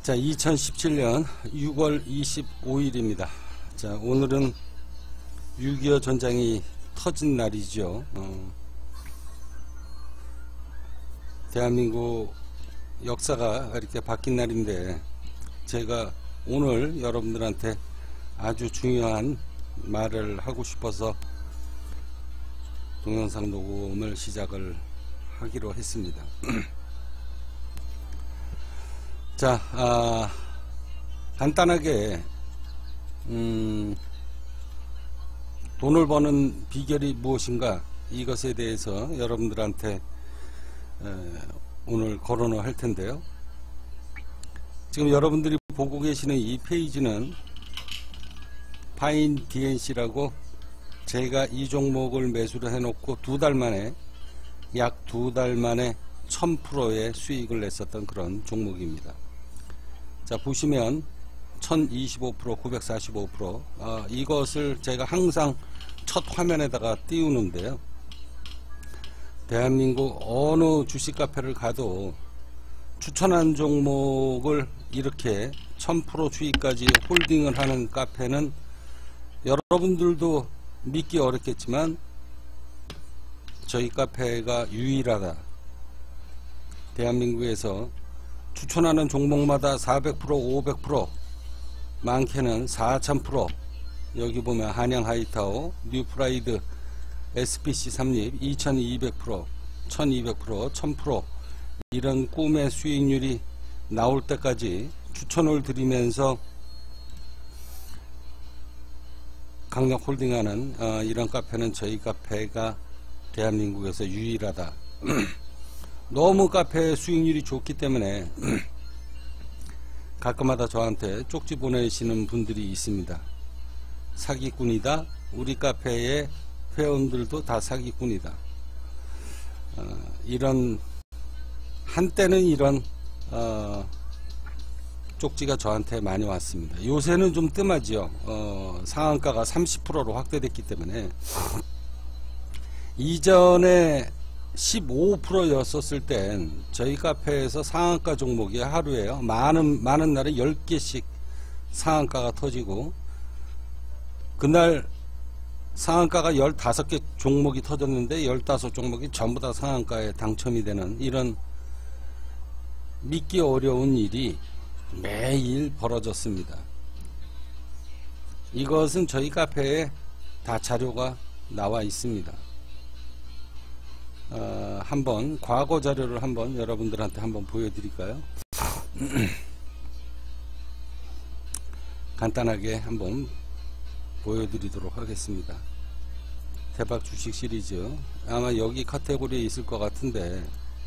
자, 2017년 6월 25일입니다. 자, 오늘은 6.25 전쟁이 터진 날이죠. 대한민국 역사가 이렇게 바뀐 날인데, 제가 오늘 여러분들한테 아주 중요한 말을 하고 싶어서 동영상 녹음을 시작을 하기로 했습니다. 자, 간단하게 돈을 버는 비결이 무엇인가, 이것에 대해서 여러분들한테 오늘 거론을 할 텐데요. 지금 여러분들이 보고 계시는 이 페이지는 파인 DNC라고 제가 이 종목을 매수를 해놓고 약 두 달 만에 1000%의 수익을 냈었던 그런 종목입니다. 자, 보시면 1025%, 945%, 이것을 제가 항상 첫 화면에다가 띄우는데요. 대한민국 어느 주식 카페를 가도 추천한 종목을 이렇게 1000% 수익까지 홀딩을 하는 카페는 여러분들도 믿기 어렵겠지만 저희 카페가 유일하다. 대한민국에서 추천하는 종목마다 400%, 500%, 많게는 4000%, 여기 보면 한양 하이타워, 뉴프라이드, SPC 삼립 2200%, 1200%, 1000% 이런 꿈의 수익률이 나올 때까지 추천을 드리면서 강력 홀딩하는 이런 카페는 저희 카페가 대한민국에서 유일하다. 너무 카페 수익률이 좋기 때문에 가끔마다 저한테 쪽지 보내시는 분들이 있습니다. 사기꾼이다. 우리 카페의 회원들도 다 사기꾼이다. 한때는 이런 쪽지가 저한테 많이 왔습니다. 요새는 좀 뜸하지요. 상한가가 30%로 확대됐기 때문에. 이전에 15%였었을 땐 저희 카페에서 상한가 종목이 하루에요. 많은 날에 10개씩 상한가가 터지고, 그날 상한가가 15개 종목이 터졌는데 15종목이 전부 다 상한가에 당첨이 되는 이런 믿기 어려운 일이 매일 벌어졌습니다. 이것은 저희 카페에 다 자료가 나와 있습니다. 한번 과거 자료를 한번 여러분들한테 한번 보여드릴까요? 간단하게 한번 보여드리도록 하겠습니다. 대박 주식 시리즈, 아마 여기 카테고리에 있을 것 같은데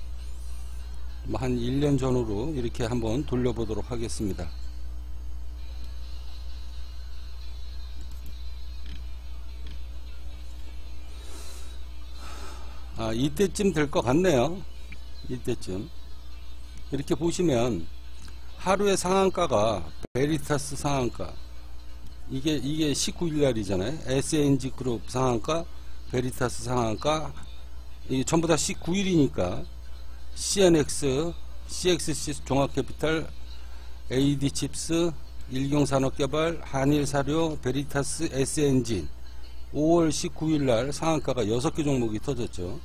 한 1년 전으로 이렇게 한번 돌려보도록 하겠습니다. 이때쯤 될 것 같네요. 이때쯤 이렇게 보시면 하루의 상한가가 베리타스 상한가, 이게 19일 날이잖아요. SNG 그룹 상한가, 베리타스 상한가, 이게 전부 다 19일이니까 CNX, CXC 종합캐피탈, AD칩스, 일경산업개발, 한일사료, 베리타스, SNG 5월 19일 날 상한가가 6개 종목이 터졌죠.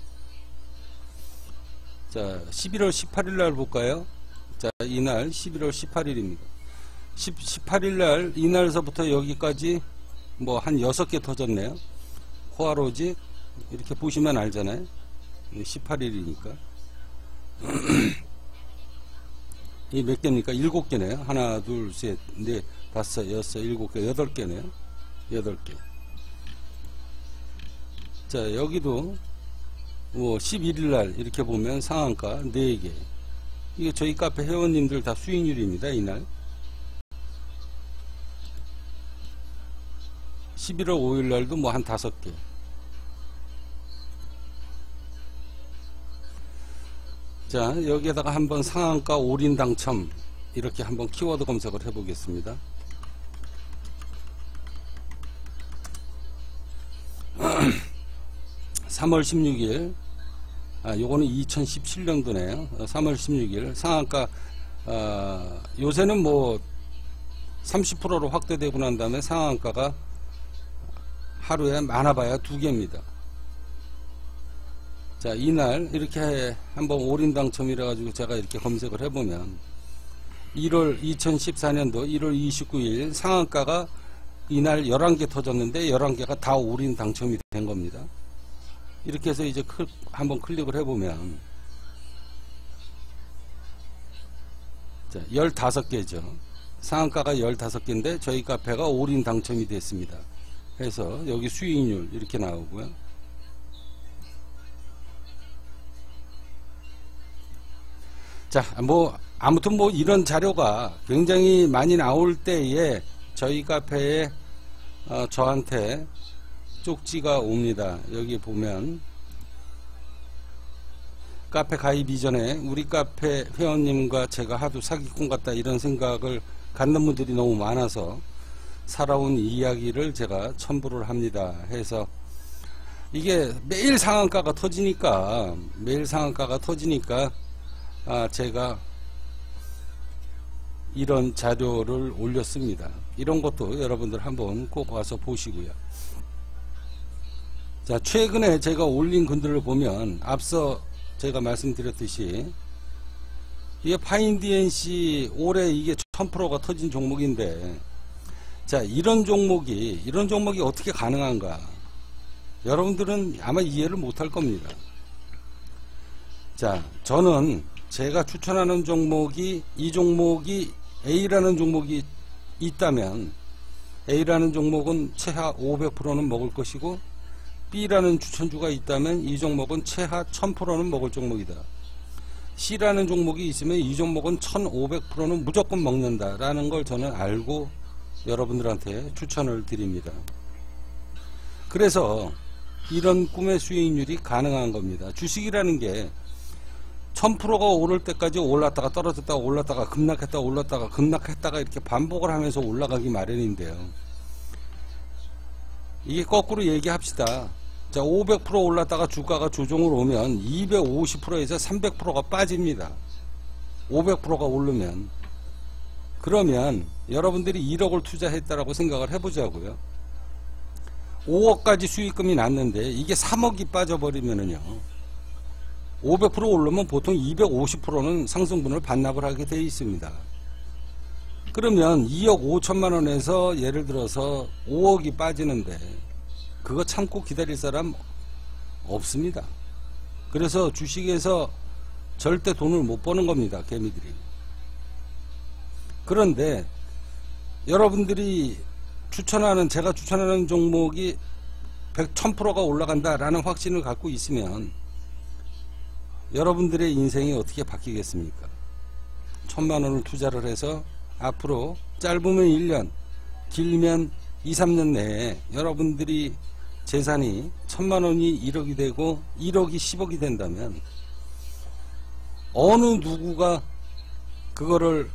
자, 11월 18일 날 볼까요? 자, 이날 11월 18일입니다. 18일 날, 이날서부터 여기까지 뭐 한 6개 터졌네요. 호화로직, 이렇게 보시면 알잖아요. 18일이니까. 이 몇 개입니까? 7개네요. 하나, 둘, 셋, 넷, 다섯, 여섯, 7개, 8개네요. 8개. 자, 여기도 뭐 11일날 이렇게 보면 상한가 4개. 이게 저희 카페 회원님들 다 수익률입니다. 이날 11월 5일날도 뭐 한 5개. 자, 여기에다가 한번 상한가 올인 당첨 이렇게 한번 키워드 검색을 해 보겠습니다. 3월 16일, 요거는 2017년도네요. 3월 16일 상한가 요새는 뭐 30%로 확대되고 난 다음에 상한가가 하루에 많아봐야 2개입니다. 자, 이날 이렇게 한번 올인 당첨이라 가지고 제가 이렇게 검색을 해보면 2014년도 1월 29일 상한가가 이날 11개 터졌는데 11개가 다 올인 당첨이 된 겁니다. 이렇게 해서 이제 한번 클릭을 해보면 자, 15개죠. 상한가가 15개인데 저희 카페가 올인 당첨이 됐습니다. 그래서 여기 수익률 이렇게 나오고요. 자, 뭐 아무튼 뭐 이런 자료가 굉장히 많이 나올 때에 저희 카페에 저한테 쪽지가 옵니다. 여기 보면 카페 가입 이전에 우리 카페 회원님과 제가 하도 사기꾼 같다 이런 생각을 갖는 분들이 너무 많아서 살아온 이야기를 제가 첨부를 합니다. 해서 이게 매일 상한가가 터지니까 제가 이런 자료를 올렸습니다. 이런 것도 여러분들 한번 꼭 와서 보시고요. 자, 최근에 제가 올린 글들을 보면 앞서 제가 말씀드렸듯이 이게 파인DNC 올해 이게 1000%가 터진 종목인데, 자, 이런 종목이 어떻게 가능한가? 여러분들은 아마 이해를 못할 겁니다. 자, 저는 제가 추천하는 종목이 이 종목이 A라는 종목이 있다면 A라는 종목은 최하 500%는 먹을 것이고 B라는 추천주가 있다면 이 종목은 최하 1000%는 먹을 종목이다. C라는 종목이 있으면 이 종목은 1500%는 무조건 먹는다 라는 걸 저는 알고 여러분들한테 추천을 드립니다. 그래서 이런 꿈의 수익률이 가능한 겁니다. 주식이라는 게 1000%가 오를 때까지 올랐다가 떨어졌다가 올랐다가 급락했다가 올랐다가 급락했다가 이렇게 반복을 하면서 올라가기 마련인데요. 이게 거꾸로 얘기합시다. 자, 500% 올랐다가 주가가 조정을 오면 250%에서 300%가 빠집니다. 500%가 오르면. 그러면 여러분들이 1억을 투자했다라고 생각을 해보자고요. 5억까지 수익금이 났는데 이게 3억이 빠져버리면은요, 500% 오르면 보통 250%는 상승분을 반납을 하게 되어 있습니다. 그러면 2억 5천만원에서 예를 들어서 5억이 빠지는데 그거 참고 기다릴 사람 없습니다. 그래서 주식에서 절대 돈을 못 버는 겁니다, 개미들이. 그런데 여러분들이 제가 추천하는 종목이 1000%가 올라간다라는 확신을 갖고 있으면 여러분들의 인생이 어떻게 바뀌겠습니까? 1000만원을 투자를 해서 앞으로 짧으면 1년, 길면 2, 3년 내에 여러분들이 재산이 1000만원이 1억이 되고 1억이 10억이 된다면 어느 누구가 그거를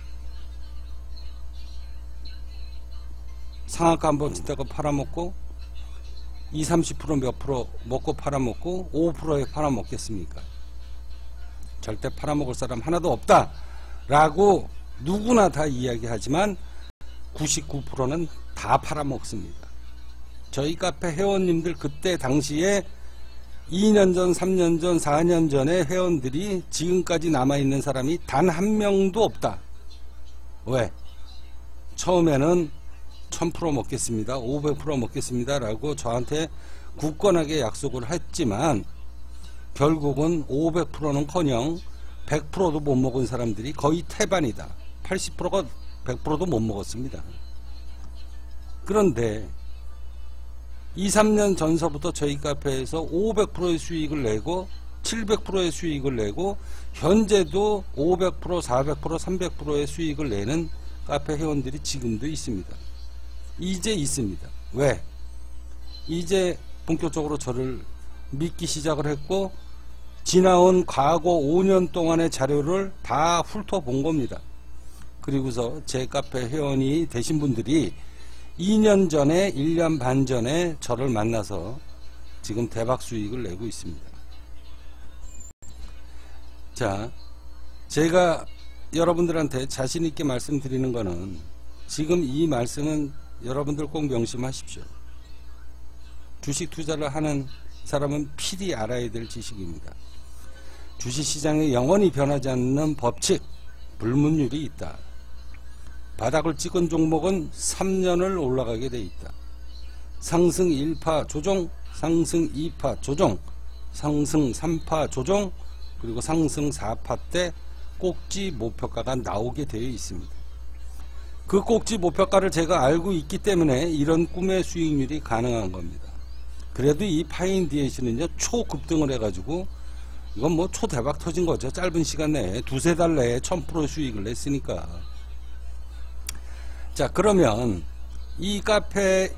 상한가 한번 짓다가 팔아먹고 20, 30% 몇 프로 먹고 팔아먹고 5%에 팔아먹겠습니까? 절대 팔아먹을 사람 하나도 없다 라고 누구나 다 이야기하지만 99%는 다 팔아먹습니다. 저희 카페 회원님들 그때 당시에 2년 전, 3년 전, 4년 전에 회원들이 지금까지 남아있는 사람이 단 한 명도 없다. 왜? 처음에는 1000% 먹겠습니다, 500% 먹겠습니다 라고 저한테 굳건하게 약속을 했지만 결국은 500%는 커녕 100%도 못 먹은 사람들이 거의 태반이다. 80%가 100%도 못 먹었습니다. 그런데 2, 3년 전서부터 저희 카페에서 500%의 수익을 내고 700%의 수익을 내고 현재도 500%, 400%, 300%의 수익을 내는 카페 회원들이 지금도 있습니다. 이제 있습니다. 왜? 이제 본격적으로 저를 믿기 시작을 했고 지나온 과거 5년 동안의 자료를 다 훑어본 겁니다. 그리고서 제 카페 회원이 되신 분들이 2년 전에 1년 반 전에 저를 만나서 지금 대박 수익을 내고 있습니다. 자, 제가 여러분들한테 자신있게 말씀드리는 거는, 지금 이 말씀은 여러분들 꼭 명심하십시오. 주식 투자를 하는 사람은 필히 알아야 될 지식입니다. 주식시장에 영원히 변하지 않는 법칙, 불문율이 있다. 바닥을 찍은 종목은 3년을 올라가게 돼 있다. 상승 1파 조정, 상승 2파 조정, 상승 3파 조정, 그리고 상승 4파 때 꼭지 목표가가 나오게 되어 있습니다. 그 꼭지 목표가를 제가 알고 있기 때문에 이런 꿈의 수익률이 가능한 겁니다. 그래도 이 파인디에이션은요, 초급등을 해가지고, 이건 뭐 초대박 터진 거죠. 짧은 시간 내에, 두세 달 내에 1000% 수익을 냈으니까. 자, 그러면 이 카페,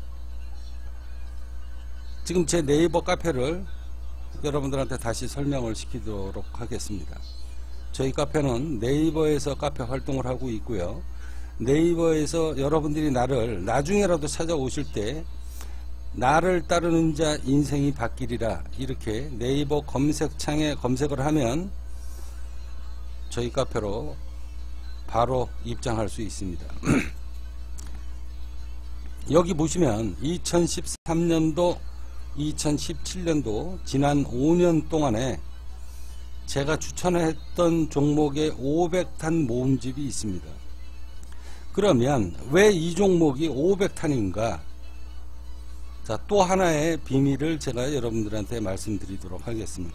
지금 제 네이버 카페를 여러분들한테 다시 설명을 시키도록 하겠습니다. 저희 카페는 네이버에서 카페 활동을 하고 있고요. 네이버에서 여러분들이 나를 나중에라도 찾아오실 때 나를 따르는 자 인생이 바뀌리라, 이렇게 네이버 검색창에 검색을 하면 저희 카페로 바로 입장할 수 있습니다. 여기 보시면 2013년도 2017년도 지난 5년 동안에 제가 추천했던 종목의 500탄 모음집이 있습니다. 그러면 왜 이 종목이 500탄인가? 자, 또 하나의 비밀을 제가 여러분들한테 말씀드리도록 하겠습니다.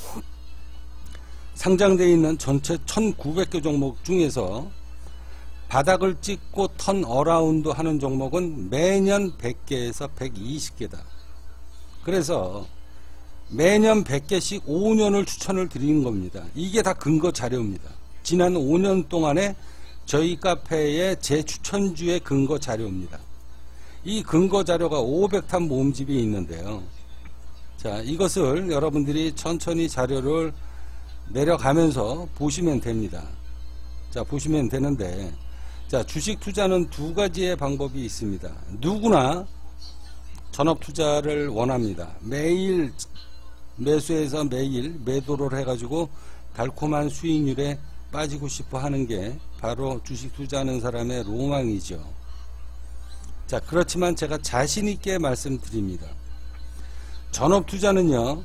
상장되어 있는 전체 1900개 종목 중에서 바닥을 찍고 턴 어라운드 하는 종목은 매년 100개에서 120개다. 그래서 매년 100개씩 5년을 추천을 드리는 겁니다. 이게 다 근거 자료입니다. 지난 5년 동안에 저희 카페의 제 추천주의 근거 자료입니다. 이 근거 자료가 500탄 모음집이 있는데요. 자, 이것을 여러분들이 천천히 자료를 내려가면서 보시면 됩니다. 자, 보시면 되는데, 자, 주식 투자는 두 가지의 방법이 있습니다. 누구나 전업 투자를 원합니다. 매일 매수해서 매일 매도를 해가지고 달콤한 수익률에 빠지고 싶어 하는 게 바로 주식 투자하는 사람의 로망이죠. 자, 그렇지만 제가 자신있게 말씀드립니다. 전업 투자는요,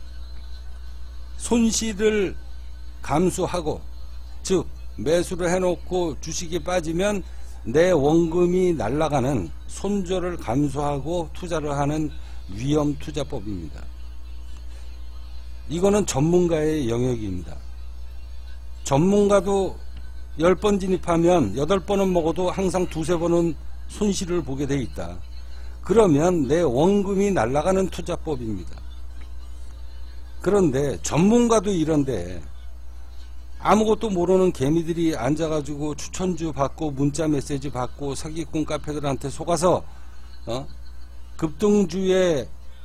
손실을 감수하고, 즉 매수를 해놓고 주식이 빠지면 내 원금이 날아가는 손절을 감수하고 투자를 하는 위험 투자법입니다. 이거는 전문가의 영역입니다. 전문가도 10번 진입하면 8번은 먹어도 항상 두세 번은 손실을 보게 돼 있다. 그러면 내 원금이 날아가는 투자법입니다. 그런데 전문가도 이런데 아무것도 모르는 개미들이 앉아가지고 추천주 받고 문자 메시지 받고 사기꾼 카페들한테 속아서 급등주에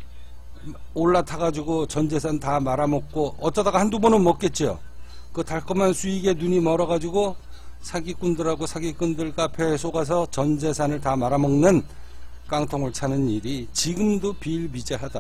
올라타가지고 전재산 다 말아먹고, 어쩌다가 한두 번은 먹겠죠. 그 달콤한 수익에 눈이 멀어가지고 사기꾼들하고 사기꾼들 카페에 속아서 전재산을 다 말아먹는 깡통을 차는 일이 지금도 비일비재하다.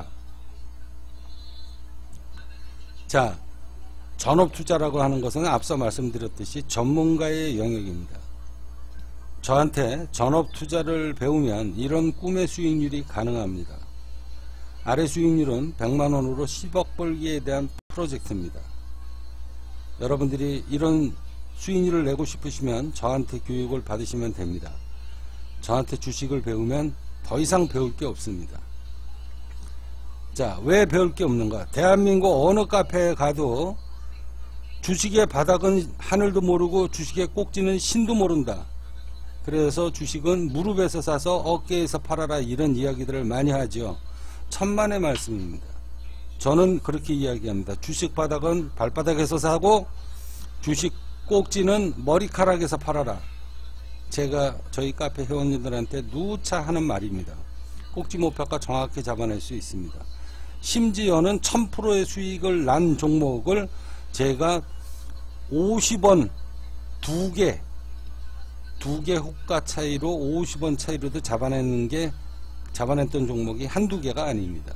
자, 전업투자라고 하는 것은 앞서 말씀드렸듯이 전문가의 영역입니다. 저한테 전업투자를 배우면 이런 꿈의 수익률이 가능합니다. 아래 수익률은 100만원으로 10억 벌기에 대한 프로젝트입니다. 여러분들이 이런 수익률을 내고 싶으시면 저한테 교육을 받으시면 됩니다. 저한테 주식을 배우면 더 이상 배울 게 없습니다. 자, 왜 배울 게 없는가? 대한민국 어느 카페에 가도 주식의 바닥은 하늘도 모르고 주식의 꼭지는 신도 모른다. 그래서 주식은 무릎에서 사서 어깨에서 팔아라, 이런 이야기들을 많이 하죠. 천만의 말씀입니다. 저는 그렇게 이야기합니다. 주식 바닥은 발바닥에서 사고 주식 꼭지는 머리카락에서 팔아라. 제가 저희 카페 회원님들한테 누차 하는 말입니다. 꼭지 목표가 정확히 잡아낼 수 있습니다. 심지어는 1000%의 수익을 난 종목을 제가 50원 두 개 호가 차이로 50원 차이로도 잡아냈던 종목이 한두 개가 아닙니다.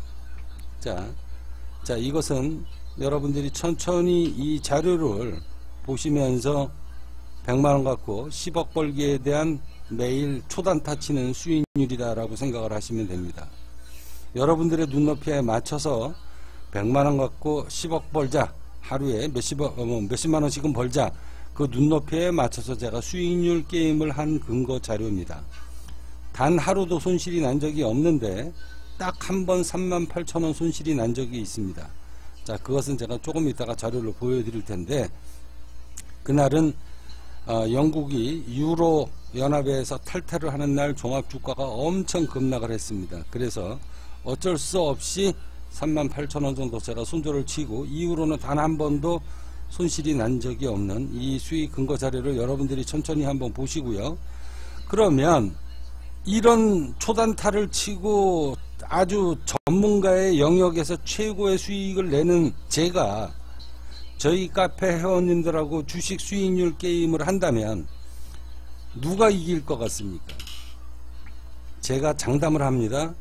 자, 이것은 여러분들이 천천히 이 자료를 보시면서 100만원 갖고 10억 벌기에 대한 매일 초단타 치는 수익률이다라고 생각을 하시면 됩니다. 여러분들의 눈높이에 맞춰서 100만원 갖고 10억 벌자, 하루에 몇십만원씩은 벌자, 그 눈높이에 맞춰서 제가 수익률 게임을 한 근거 자료입니다. 단 하루도 손실이 난 적이 없는데 딱 한 번 38,000원 손실이 난 적이 있습니다. 자, 그것은 제가 조금 이따가 자료를 보여드릴 텐데, 그날은 영국이 유로 연합에서 탈퇴를 하는 날 종합주가가 엄청 급락을 했습니다. 그래서 어쩔 수 없이 38,000원 정도 제가 손절을 치고, 이후로는 단 한 번도 손실이 난 적이 없는 이 수익 근거 자료를 여러분들이 천천히 한번 보시고요. 그러면 이런 초단타를 치고 아주 전문가의 영역에서 최고의 수익을 내는 제가 저희 카페 회원님들하고 주식 수익률 게임을 한다면 누가 이길 것 같습니까? 제가 장담을 합니다.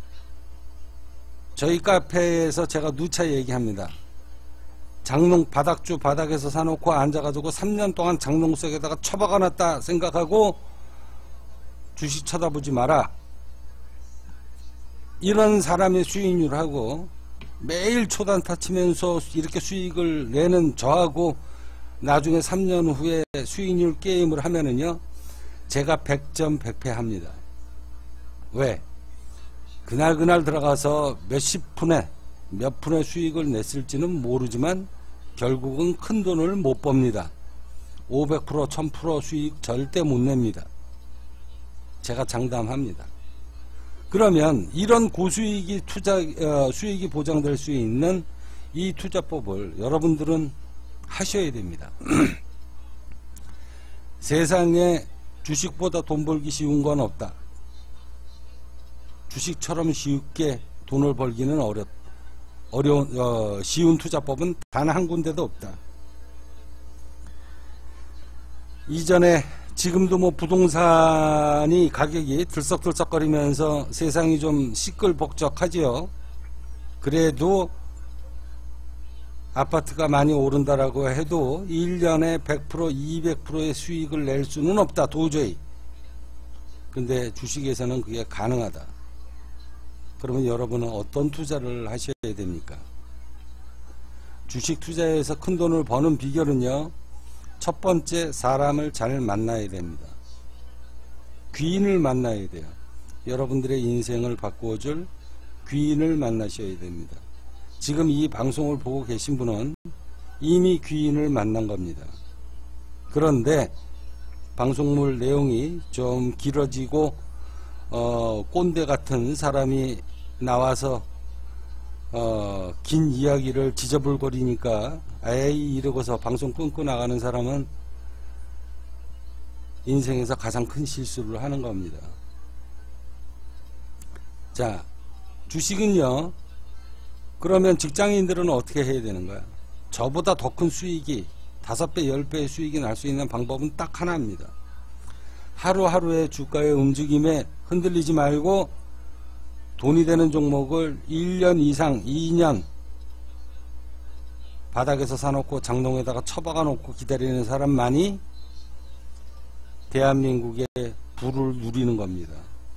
저희 카페에서 제가 누차 얘기합니다. 장롱 바닥주 바닥에서 사놓고 앉아가지고 3년 동안 장롱 속에다가 처박아놨다 생각하고 주식 쳐다보지 마라. 이런 사람의 수익률하고 매일 초단타 치면서 이렇게 수익을 내는 저하고 나중에 3년 후에 수익률 게임을 하면은요, 제가 100점 100패 합니다. 왜? 그날 들어가서 몇십 푼에 몇 푼의 수익을 냈을지는 모르지만 결국은 큰 돈을 못 법니다. 500%, 1000% 수익 절대 못 냅니다. 제가 장담합니다. 그러면 이런 고수익이 수익이 보장될 수 있는 이 투자법을 여러분들은 하셔야 됩니다. 세상에 주식보다 돈 벌기 쉬운 건 없다. 주식처럼 쉽게 돈을 벌기는 쉬운 투자법은 단 한 군데도 없다. 이전에 지금도 뭐 부동산이 가격이 들썩들썩거리면서 세상이 좀 시끌벅적하지요. 그래도 아파트가 많이 오른다라고 해도 1년에 100%, 200%의 수익을 낼 수는 없다, 도저히. 근데 주식에서는 그게 가능하다. 그러면 여러분은 어떤 투자를 하셔야 됩니까? 주식 투자에서 큰 돈을 버는 비결은요, 첫 번째, 사람을 잘 만나야 됩니다. 귀인을 만나야 돼요. 여러분들의 인생을 바꾸어줄 귀인을 만나셔야 됩니다. 지금 이 방송을 보고 계신 분은 이미 귀인을 만난 겁니다. 그런데 방송물 내용이 좀 길어지고 꼰대 같은 사람이 나와서 긴 이야기를 지저분거리니까 에이 이러고서 방송 끊고 나가는 사람은 인생에서 가장 큰 실수를 하는 겁니다. 자, 주식은요, 그러면 직장인들은 어떻게 해야 되는 거야? 저보다 더 큰 수익이 5배, 10배의 수익이 날 수 있는 방법은 딱 하나입니다. 하루하루의 주가의 움직임에 흔들리지 말고 돈이 되는 종목을 1년 이상, 2년 바닥에서 사놓고 장롱에다가 처박아 놓고 기다리는 사람만이 대한민국의 부를 누리는 겁니다.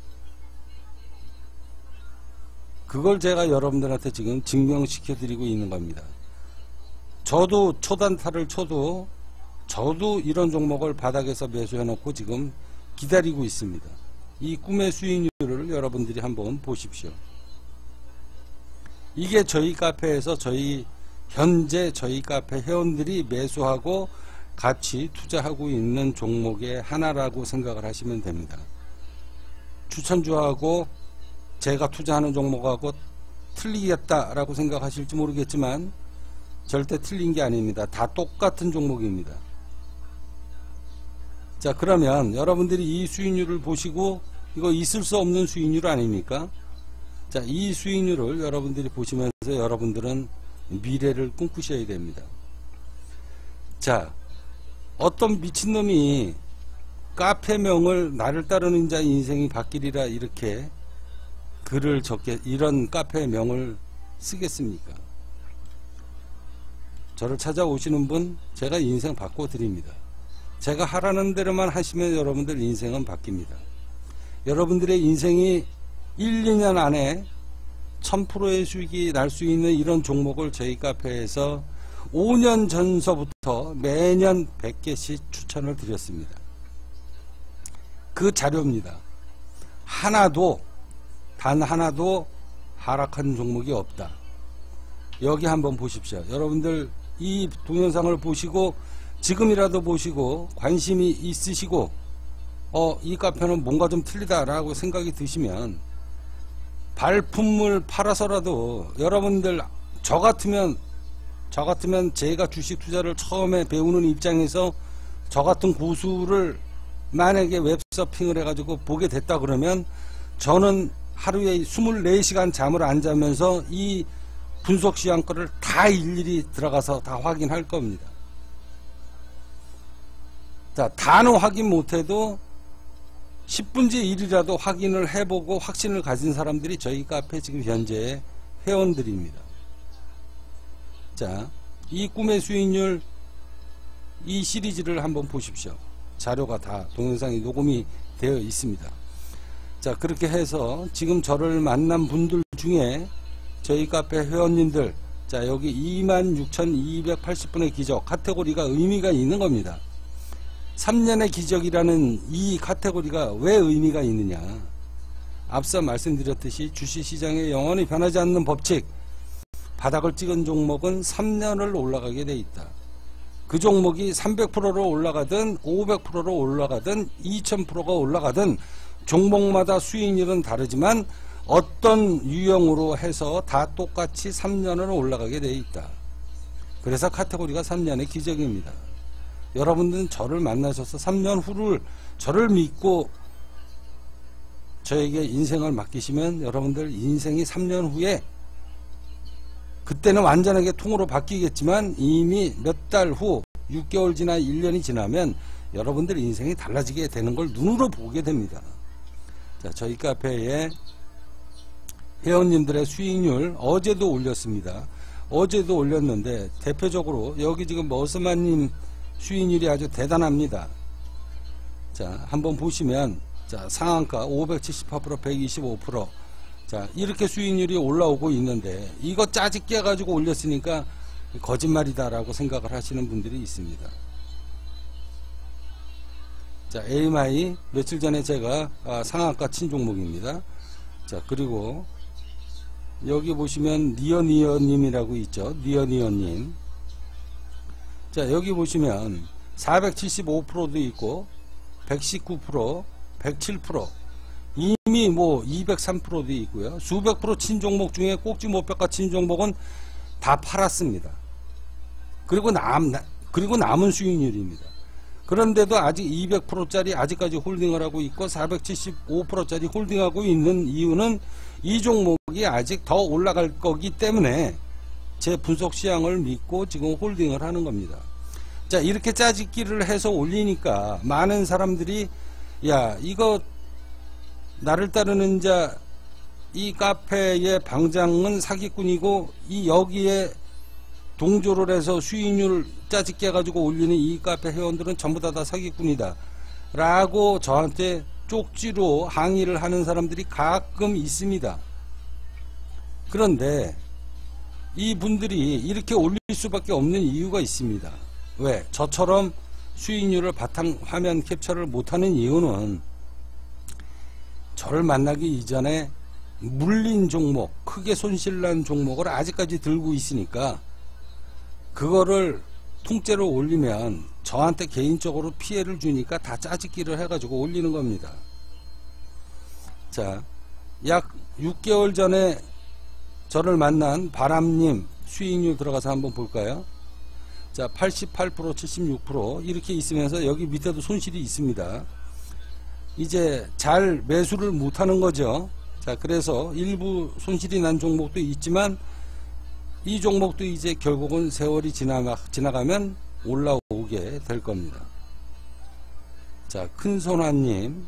그걸 제가 여러분들한테 지금 증명시켜 드리고 있는 겁니다. 저도 초단타를 쳐도 저도 이런 종목을 바닥에서 매수해 놓고 지금 기다리고 있습니다. 이 꿈의 수익률을 여러분들이 한번 보십시오. 이게 저희 카페에서 현재 저희 카페 회원들이 매수하고 같이 투자하고 있는 종목의 하나라고 생각을 하시면 됩니다. 추천주하고 제가 투자하는 종목하고 틀리겠다라고 생각하실지 모르겠지만 절대 틀린 게 아닙니다. 다 똑같은 종목입니다. 자, 그러면 여러분들이 이 수익률을 보시고 이거 있을 수 없는 수익률 아닙니까? 자, 이 수익률을 여러분들이 보시면서 여러분들은 미래를 꿈꾸셔야 됩니다. 자, 어떤 미친놈이 카페명을 나를 따르는 자 인생이 바뀌리라 이렇게 글을 이런 카페명을 쓰겠습니까? 저를 찾아오시는 분 제가 인생 바꿔드립니다. 제가 하라는 대로만 하시면 여러분들 인생은 바뀝니다. 여러분들의 인생이 1, 2년 안에 1000%의 수익이 날 수 있는 이런 종목을 저희 카페에서 5년 전서부터 매년 100개씩 추천을 드렸습니다. 그 자료입니다. 단 하나도 하락한 종목이 없다. 여기 한번 보십시오. 여러분들 이 동영상을 보시고 지금이라도 보시고 관심이 있으시고 이 카페는 뭔가 좀 틀리다라고 생각이 드시면 발품을 팔아서라도 여러분들 저 같으면 제가 주식 투자를 처음에 배우는 입장에서 저 같은 고수를 만약에 웹서핑을 해가지고 보게 됐다 그러면 저는 하루에 24시간 잠을 안 자면서 이 분석시장 거를 다 일일이 들어가서 다 확인할 겁니다. 자, 다는 확인 못해도 10분의 1이라도 확인을 해보고 확신을 가진 사람들이 저희 카페 지금 현재 회원들입니다. 자, 이 꿈의 수익률 이 시리즈를 한번 보십시오. 자료가 다 동영상이 녹음이 되어 있습니다. 자, 그렇게 해서 지금 저를 만난 분들 중에 저희 카페 회원님들, 자, 여기 26,280분의 기적 카테고리가 의미가 있는 겁니다. 3년의 기적이라는 이 카테고리가 왜 의미가 있느냐. 앞서 말씀드렸듯이 주식시장에 영원히 변하지 않는 법칙, 바닥을 찍은 종목은 3년을 올라가게 돼 있다. 그 종목이 300%로 올라가든 500%로 올라가든 2000%가 올라가든 종목마다 수익률은 다르지만 어떤 유형으로 해서 다 똑같이 3년을 올라가게 돼 있다. 그래서 카테고리가 3년의 기적입니다. 여러분들은 저를 만나셔서 3년 후를 저를 믿고 저에게 인생을 맡기시면 여러분들 인생이 3년 후에 그때는 완전하게 통으로 바뀌겠지만 이미 몇 달 후 6개월 지나 1년이 지나면 여러분들 인생이 달라지게 되는 걸 눈으로 보게 됩니다. 자, 저희 카페에 회원님들의 수익률 어제도 올렸습니다. 어제도 올렸는데 대표적으로 여기 지금 머스만님 수익률이 아주 대단합니다. 자, 한번 보시면 자, 상한가 578%, 125%. 자, 이렇게 수익률이 올라오고 있는데 이거 짜집기 해가지고 올렸으니까 거짓말이다라고 생각을 하시는 분들이 있습니다. 자, AMI 며칠 전에 제가 상한가 친 종목입니다. 자, 그리고 여기 보시면 니어니어님이라고 있죠. 니어니어님. 자, 여기 보시면 475%도 있고 119%, 107%, 이미 뭐 203%도 있고요. 수백 프로 친 종목 중에 꼭지 못 뼈가 친 종목은 다 팔았습니다. 그리고 남은 수익률입니다. 그런데도 아직 200%짜리 아직까지 홀딩을 하고 있고 475%짜리 홀딩하고 있는 이유는 이 종목이 아직 더 올라갈 거기 때문에 제 분석 시향을 믿고 지금 홀딩을 하는 겁니다. 자, 이렇게 짜집기를 해서 올리니까 많은 사람들이 야, 이거 나를 따르는 자 이 카페의 방장은 사기꾼이고 이 여기에 동조를 해서 수익률 짜집기 해가지고 올리는 이 카페 회원들은 전부 다 사기꾼이다 라고 저한테 쪽지로 항의를 하는 사람들이 가끔 있습니다. 그런데 이분들이 이렇게 올릴 수밖에 없는 이유가 있습니다. 왜? 저처럼 수익률을 바탕 화면 캡처를 못하는 이유는 저를 만나기 이전에 물린 종목, 크게 손실난 종목을 아직까지 들고 있으니까 그거를 통째로 올리면 저한테 개인적으로 피해를 주니까 다 짜집기를 해가지고 올리는 겁니다. 자, 약 6개월 전에 저를 만난 바람님 수익률 들어가서 한번 볼까요? 자, 88%, 76% 이렇게 있으면서 여기 밑에도 손실이 있습니다. 이제 잘 매수를 못하는 거죠. 자, 그래서 일부 손실이 난 종목도 있지만 이 종목도 이제 결국은 세월이 지나가면 올라오게 될 겁니다. 자, 큰손아님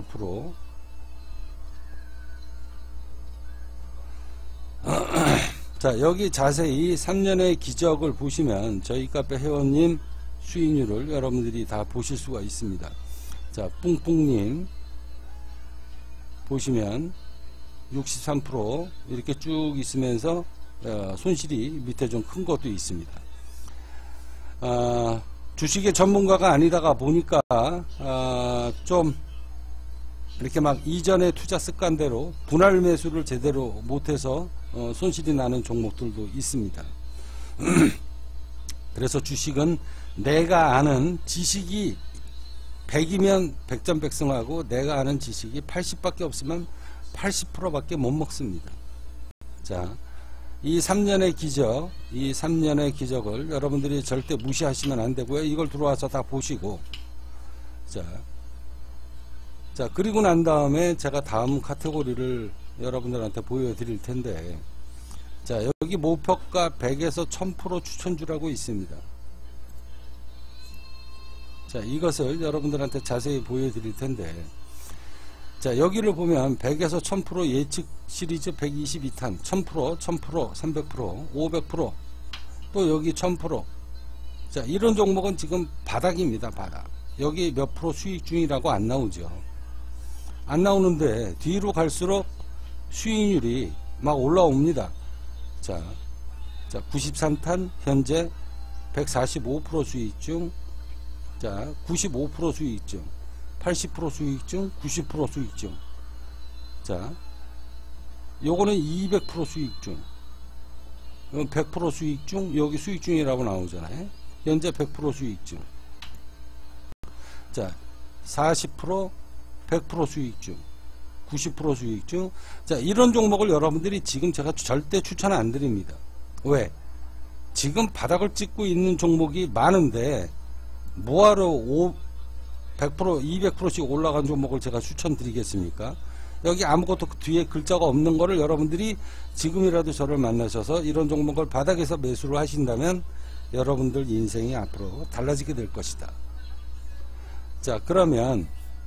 20.5%, 자, 여기 자세히 3년의 기적을 보시면 저희 카페 회원님 수익률을 여러분들이 다 보실 수가 있습니다. 자, 뿡뿡님 보시면 63% 이렇게 쭉 있으면서 손실이 밑에 좀 큰 것도 있습니다. 주식의 전문가가 아니다가 보니까 좀 이렇게 막 이전의 투자 습관대로 분할 매수를 제대로 못해서 손실이 나는 종목들도 있습니다. 그래서 주식은 내가 아는 지식이 100이면 100전백승하고 내가 아는 지식이 80밖에 없으면 80%밖에 못 먹습니다. 자, 이 3년의 기적, 이 3년의 기적을 여러분들이 절대 무시하시면 안 되고요. 이걸 들어와서 다 보시고, 자, 그리고 난 다음에 제가 다음 카테고리를 여러분들한테 보여드릴 텐데, 자, 여기 목표가 100에서 1000% 추천주라고 있습니다. 자, 이것을 여러분들한테 자세히 보여드릴 텐데, 자, 여기를 보면 100에서 1000% 예측 시리즈 122탄, 1000%, 1000%, 300%, 500%, 또 여기 1000%. 자, 이런 종목은 지금 바닥입니다, 바닥. 여기 몇 프로 수익 중이라고 안 나오죠. 안 나오는데 뒤로 갈수록 수익률이 막 올라옵니다. 자, 93탄 현재 145% 수익 중, 자, 95% 수익 중, 80% 수익 중, 90% 수익 중. 자, 요거는 200% 수익 중, 100% 수익 중, 여기 수익 중이라고 나오잖아요. 현재 100% 수익 중. 자, 40%, 100% 수익 중, 90% 수익 중. 자, 이런 종목을 여러분들이 지금 제가 절대 추천 안 드립니다. 왜? 지금 바닥을 찍고 있는 종목이 많은데 뭐하러 100%, 200%씩 올라간 종목을 제가 추천드리겠습니까? 여기 아무것도 뒤에 글자가 없는 거를 여러분들이 지금이라도 저를 만나셔서 이런 종목을 바닥에서 매수를 하신다면 여러분들 인생이 앞으로 달라지게 될 것이다. 자, 그러면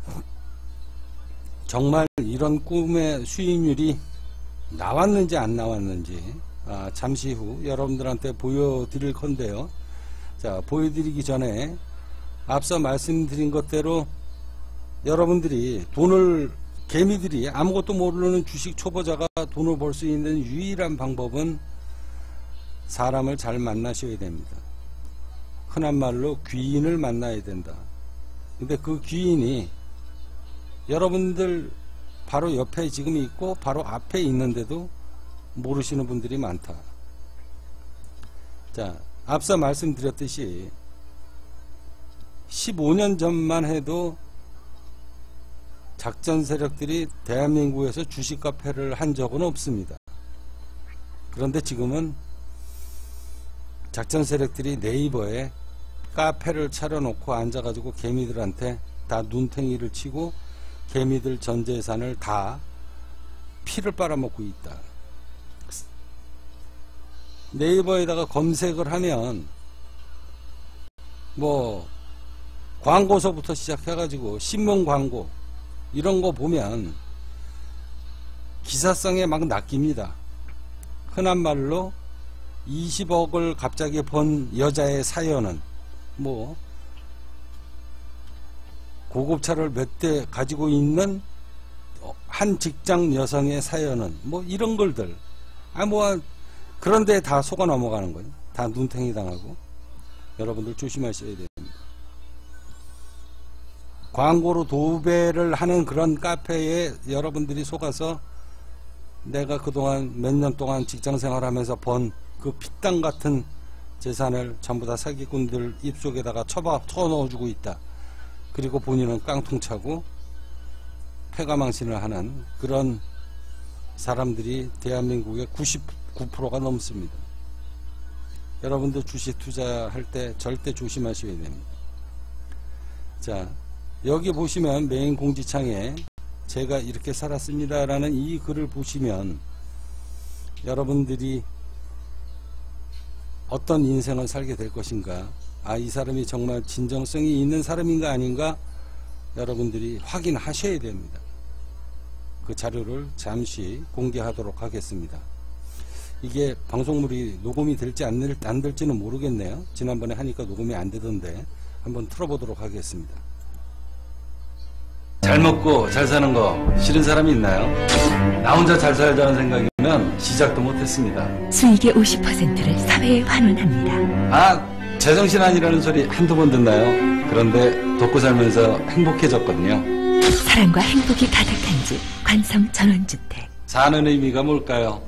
정말 이런 꿈의 수익률이 나왔는지 안 나왔는지 잠시 후 여러분들한테 보여드릴 건데요. 자, 보여드리기 전에 앞서 말씀드린 것대로 여러분들이 돈을, 개미들이 아무것도 모르는 주식 초보자가 돈을 벌 수 있는 유일한 방법은 사람을 잘 만나셔야 됩니다. 흔한 말로 귀인을 만나야 된다. 근데 그 귀인이 여러분들 바로 옆에 지금 있고 바로 앞에 있는데도 모르시는 분들이 많다. 자, 앞서 말씀드렸듯이 15년 전만 해도 작전 세력들이 대한민국에서 주식 카페를 한 적은 없습니다. 그런데 지금은 작전 세력들이 네이버에 카페를 차려놓고 앉아가지고 개미들한테 다 눈탱이를 치고 개미들 전 재산을 다 피를 빨아먹고 있다. 네이버에다가 검색을 하면 뭐 광고서부터 시작해가지고 신문 광고 이런 거 보면 기사성에 막 낚입니다. 흔한 말로 20억을 갑자기 번 여자의 사연은, 뭐 고급차를 몇 대 가지고 있는 한 직장 여성의 사연은, 뭐 이런 걸들, 뭐 그런데 다 속아 넘어가는 거예요. 다 눈탱이 당하고. 여러분들 조심하셔야 됩니다. 광고로 도배를 하는 그런 카페에 여러분들이 속아서 내가 그동안 몇 년 동안 직장 생활하면서 번 그 피땅 같은 재산을 전부 다 사기꾼들 입속에다가 쳐넣어주고 있다. 그리고 본인은 깡통 차고 패가망신을 하는 그런 사람들이 대한민국의 99%가 넘습니다. 여러분들 주식 투자할 때 절대 조심하셔야 됩니다. 자, 여기 보시면 메인 공지창에 제가 이렇게 살았습니다 라는 이 글을 보시면 여러분들이 어떤 인생을 살게 될 것인가, 이 사람이 정말 진정성이 있는 사람인가 아닌가 여러분들이 확인하셔야 됩니다. 그 자료를 잠시 공개하도록 하겠습니다. 이게 방송물이 녹음이 될지 안 될지는 모르겠네요. 지난번에 하니까 녹음이 안 되던데 한번 틀어보도록 하겠습니다. 잘 먹고 잘 사는 거 싫은 사람이 있나요? 나 혼자 잘 살자는 생각이면 시작도 못했습니다. 수익의 50%를 사회에 환원합니다. 아, 제정신 아니라는 소리 한두 번 듣나요? 그런데 돕고 살면서 행복해졌거든요. 사랑과 행복이 가득한 집 관성 전원주택. 사는 의미가 뭘까요?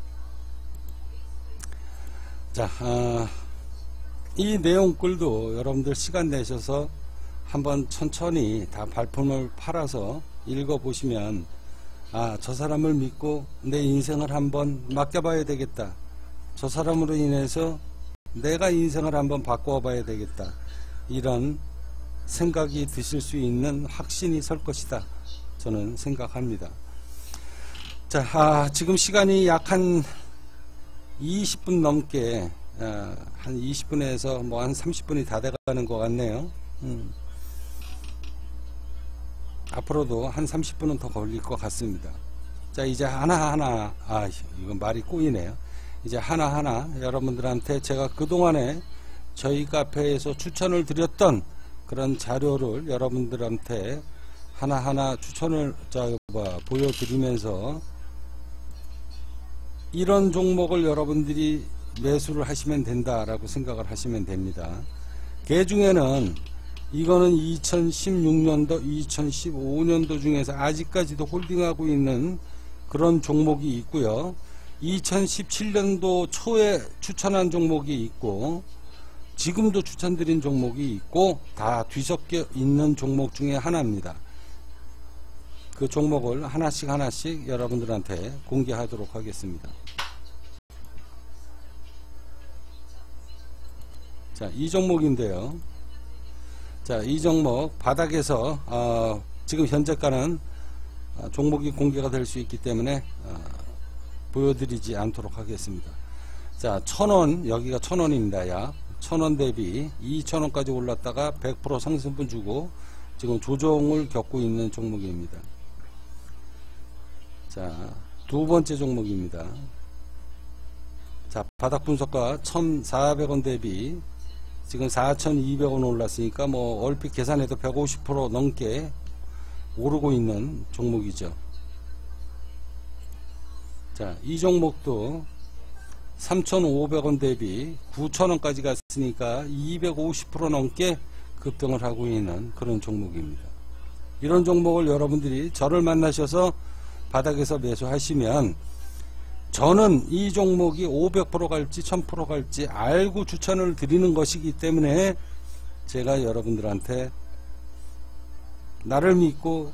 자, 이 내용글도 여러분들 시간 내셔서 한번 천천히 다 발품을 팔아서 읽어보시면, 아, 저 사람을 믿고 내 인생을 한번 맡겨봐야 되겠다. 저 사람으로 인해서 내가 인생을 한번 바꿔봐야 되겠다. 이런 생각이 드실 수 있는 확신이 설 것이다. 저는 생각합니다. 자, 지금 시간이 약 한 20분 넘게, 한 20분에서 뭐 한 30분이 다 돼가는 것 같네요. 앞으로도 한 30분은 더 걸릴 것 같습니다. 자, 이제 하나하나, 이건 말이 꼬이네요. 이제 하나하나 여러분들한테 제가 그동안에 저희 카페에서 추천을 드렸던 그런 자료를 여러분들한테 하나하나 추천을 보여드리면서, 이런 종목을 여러분들이 매수를 하시면 된다라고 생각을 하시면 됩니다. 그 중에는 이거는 2016년도, 2015년도 중에서 아직까지도 홀딩하고 있는 그런 종목이 있고요. 2017년도 초에 추천한 종목이 있고, 지금도 추천드린 종목이 있고, 다 뒤섞여 있는 종목 중에 하나입니다. 그 종목을 하나씩 여러분들한테 공개하도록 하겠습니다. 자, 이 종목인데요. 자, 이 종목 바닥에서 지금 현재가는 종목이 공개가 될 수 있기 때문에 보여드리지 않도록 하겠습니다. 자, 1000원, 여기가 1000원입니다. 약 1000원 대비 2000원까지 올랐다가 100% 상승분 주고 지금 조정을 겪고 있는 종목입니다. 자, 두 번째 종목입니다. 자, 바닥 분석가 1400원 대비 지금 4200원 올랐으니까 뭐 얼핏 계산해도 150% 넘게 오르고 있는 종목이죠. 자, 이 종목도 3500원 대비 9000원까지 갔으니까 250% 넘게 급등을 하고 있는 그런 종목입니다. 이런 종목을 여러분들이 저를 만나셔서 바닥에서 매수하시면, 저는 이 종목이 500% 갈지 1000% 갈지 알고 추천을 드리는 것이기 때문에 제가 여러분들한테 나를 믿고